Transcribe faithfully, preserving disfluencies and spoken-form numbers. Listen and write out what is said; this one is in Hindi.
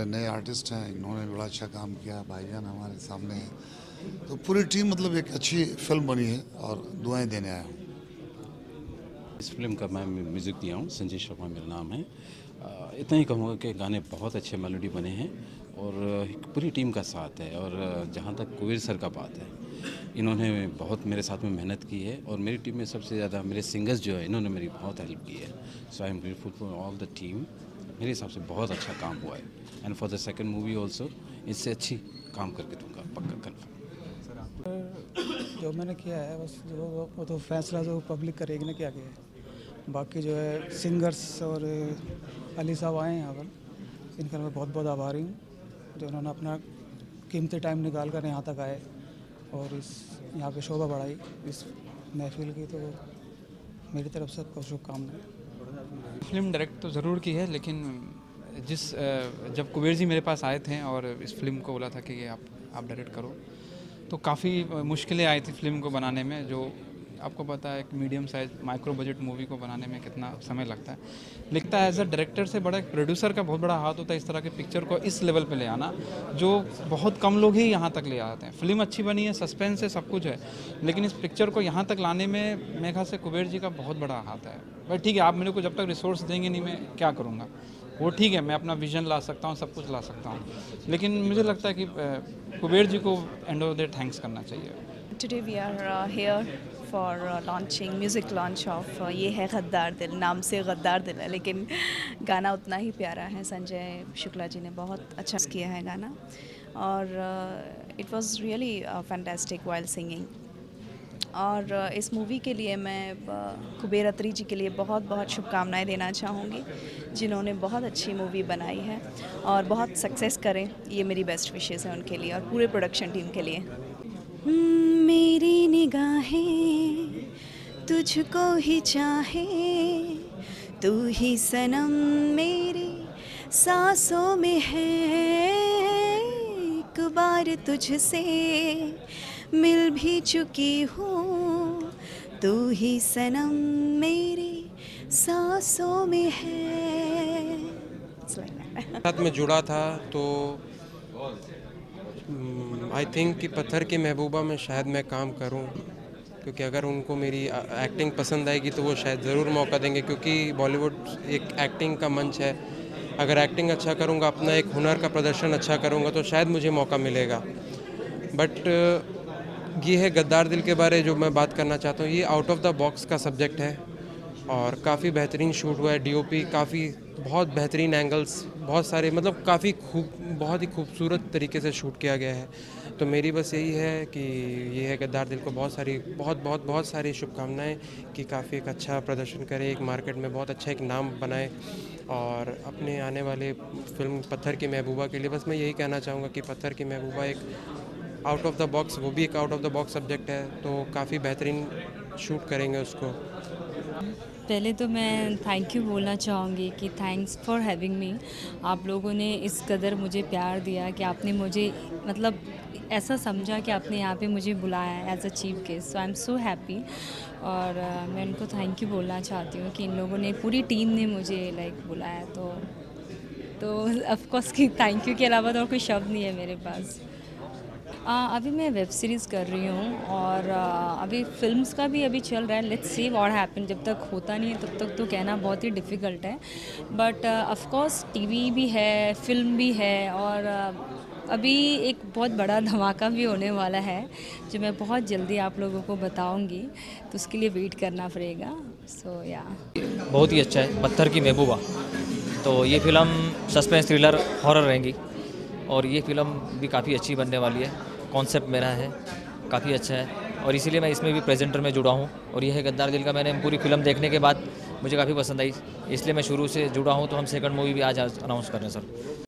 हमारे नए आर्टिस्ट हैं, इन्होंने बड़ा अच्छा काम किया, भाईजान हमारे सामने हैं, तो पूरी टीम मतलब एक अच्छी फिल्म बनी है और दुआएं देने आया हूँ। इस फिल्म का मैं म्यूज़िक दिया हूँ, संजय शर्मा मेरा नाम है। इतना ही कहूँगा कि गाने बहुत अच्छे मेलोडी बने हैं और पूरी टीम का साथ है। और जहाँ तक कुबेर सर का बात है, इन्होंने बहुत मेरे साथ में मेहनत की है और मेरी टीम में सबसे ज़्यादा मेरे सिंगर्स जो है, इन्होंने मेरी बहुत हेल्प की है। So I am grateful for all the team. मेरे हिसाब से बहुत अच्छा काम हुआ है and for the second movie also इससे अच्छी काम करके दूँगा, पक्का कन्फर्म। जो मैंने किया है बस जो वो तो फैसला जो पब्लिक करेगी ना क्या किया है। बाकी जो है सिंगर्स और अली साहब आए हैं यहाँ पर, इनका मैं बहुत बहुत आभारी हूँ जो उन्होंने अपना कीमती टाइम निकाल कर यहाँ तक आए और इस यहाँ पे शोभा बढ़ाई इस महफिल की। तो मेरी तरफ से सबको शुभकामनाएं। फिल्म डायरेक्ट तो ज़रूर की है, लेकिन जिस जब कुबेर जी मेरे पास आए थे और इस फिल्म को बोला था कि आप आप डायरेक्ट करो, तो काफ़ी मुश्किलें आई थी फिल्म को बनाने में। जो आपको पता है, एक medium size micro budget movie को बनाने में कितना समय लगता है। लिखता है एज अ डायरेक्टर से बड़ा एक प्रोड्यूसर का बहुत बड़ा हाथ होता है इस तरह के पिक्चर को इस लेवल पे ले आना, जो बहुत कम लोग ही यहाँ तक ले आते हैं। फिल्म अच्छी बनी है, सस्पेंस है, सब कुछ है, लेकिन इस पिक्चर को यहाँ तक लाने में मेरे ख्याल से कुबेर जी का बहुत बड़ा हाथ है। भाई ठीक है, आप मेरे को जब तक रिसोर्स देंगे नहीं, मैं क्या करूँगा। वो ठीक है, मैं अपना विजन ला सकता हूँ, सब कुछ ला सकता हूँ, लेकिन मुझे लगता है कि कुबेर जी को एंड ऑफ द थैंक्स करना चाहिए। Today we are uh, here for uh, launching music launch of uh, ये है गद्दार दिल। नाम से गद्दार दिल है, लेकिन गाना उतना ही प्यारा है। संजय शुक्ला जी ने बहुत अच्छा किया है गाना और it was really fantastic while singing. और uh, इस मूवी के लिए मैं uh, कुबेर अत्री जी के लिए बहुत बहुत शुभकामनाएं देना चाहूँगी, जिन्होंने बहुत अच्छी मूवी बनाई है और बहुत सक्सेस करें, ये मेरी बेस्ट विशेज़ है उनके लिए और पूरे प्रोडक्शन टीम के लिए। मेरी निगाहें तुझको ही चाहे, तू ही सनम मेरी सांसों में है, एक बार तुझसे मिल भी चुकी हूँ, तू ही सनम मेरी सांसों में है। साथ में जुड़ा था तो आई थिंक कि पत्थर की महबूबा में शायद मैं काम करूं, क्योंकि अगर उनको मेरी एक्टिंग पसंद आएगी तो वो शायद ज़रूर मौका देंगे, क्योंकि बॉलीवुड एक एक्टिंग का मंच है। अगर एक्टिंग अच्छा करूंगा, अपना एक हुनर का प्रदर्शन अच्छा करूंगा, तो शायद मुझे मौका मिलेगा। बट ये है गद्दार दिल के बारे जो मैं बात करना चाहता हूँ। ये आउट ऑफ द बॉक्स का सब्जेक्ट है और काफ़ी बेहतरीन शूट हुआ है। डीओपी काफ़ी बहुत बेहतरीन एंगल्स, बहुत सारे मतलब काफ़ी खूब बहुत ही खूबसूरत तरीके से शूट किया गया है। तो मेरी बस यही है कि ये है गद्दार दिल को बहुत सारी बहुत बहुत बहुत सारी शुभकामनाएं कि काफ़ी एक अच्छा प्रदर्शन करे, एक मार्केट में बहुत अच्छा एक नाम बनाए और अपने आने वाले फिल्म पत्थर की महबूबा के लिए बस मैं यही कहना चाहूँगा कि पत्थर की महबूबा एक आउट ऑफ द बॉक्स, वो भी एक out of the box subject है, तो काफ़ी बेहतरीन शूट करेंगे उसको। पहले तो मैं थैंक यू बोलना चाहूँगी कि थैंक्स फॉर हैविंग मी। आप लोगों ने इस कदर मुझे प्यार दिया कि आपने मुझे मतलब ऐसा समझा कि आपने यहाँ पे मुझे बुलाया as a chief guest. So I am so happy और uh, मैं उनको थैंक यू बोलना चाहती हूँ कि इन लोगों ने, पूरी टीम ने मुझे लाइक बुलाया। तो तो ऑफ कोर्स कि थैंक यू के अलावा तो और कोई शब्द नहीं है मेरे पास। आ, अभी मैं वेब सीरीज़ कर रही हूँ और आ, अभी फिल्म्स का भी अभी चल रहा है। Let's see what happen. जब तक होता नहीं है तब तक तो कहना बहुत ही डिफ़िकल्ट है, बट ऑफ कोर्स टीवी भी है, फिल्म भी है और आ, अभी एक बहुत बड़ा धमाका भी होने वाला है जो मैं बहुत जल्दी आप लोगों को बताऊंगी, तो उसके लिए वेट करना पड़ेगा। सो so, या yeah. बहुत ही अच्छा है पत्थर की महबूबा। तो ये फ़िल्म सस्पेंस थ्रिलर हॉरर रहेंगी और ये फ़िल्म भी काफ़ी अच्छी बनने वाली है। कॉन्सेप्ट मेरा है काफ़ी अच्छा है और इसीलिए मैं इसमें भी प्रेजेंटर में जुड़ा हूँ। और ये है गद्दार दिल का, मैंने पूरी फिल्म देखने के बाद मुझे काफ़ी पसंद आई, इसलिए मैं शुरू से जुड़ा हूँ। तो हम सेकंड मूवी भी आज अनाउंस कर रहे हैं सर।